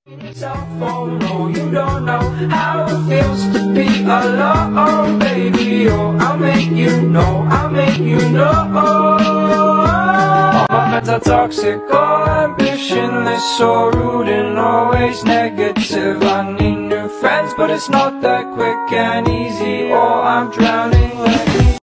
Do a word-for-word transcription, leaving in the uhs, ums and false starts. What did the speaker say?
Cell phone, no, you don't know how it feels to be alone, baby. Oh, I'll make you know, I'll make you know. All my friends are toxic, all ambitionless, so rude and always negative. I need new friends, but it's not that quick and easy. Oh, I'm drowning like me.